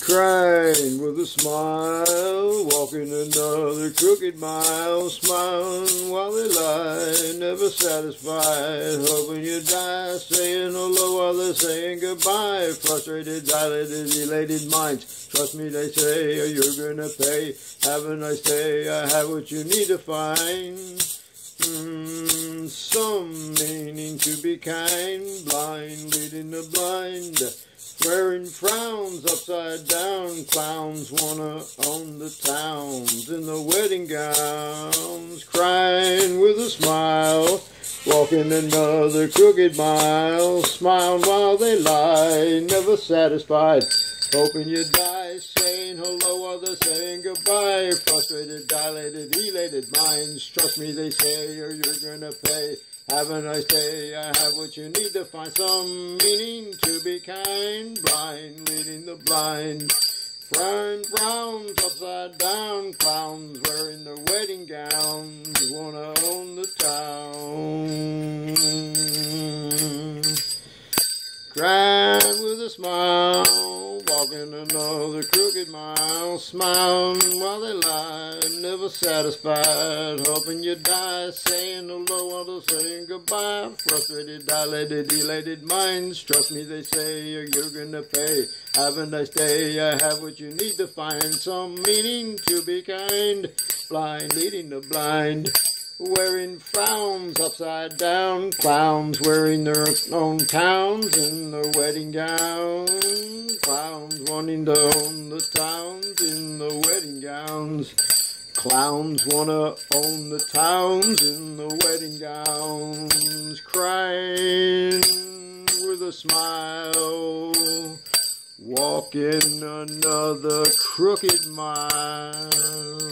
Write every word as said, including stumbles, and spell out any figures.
crying with a smile, walking another crooked mile, smiling while they lie, never satisfied, hoping you die, saying hello while they're saying goodbye, frustrated, dilated, elated minds, trust me they say, or you're gonna pay, have a nice day, I have what you need to find. Mm, some meaning to be kind, blind leading the blind, wearing frowns upside down, clowns wanna own the towns in the wedding gowns, crying with a smile, walking another crooked mile, smile while they lie, never satisfied, hoping you die, saying hello while they're saying goodbye, frustrated, dilated, elated minds, trust me they say, or you're gonna pay, have a nice day, I have what you need to find some meaning to be kind, blind leading the blind, frying frowns upside down, clowns wearing their wedding gowns, wanna own the town, crying with a smile, walking another crooked mile, smiling while they lie, never satisfied, hoping you die, saying hello while they're saying goodbye, frustrated, dilated, elated minds, trust me they say, or you're gonna pay, have a nice day, I have what you need to find some meaning to be kind, blind leading the blind, wearing frowns upside down, clowns wearing their own towns in their wedding gowns, clowns wanting to own the towns in the wedding gowns, clowns wanna own the towns in the wedding gowns, crying with a smile, walking another crooked mile.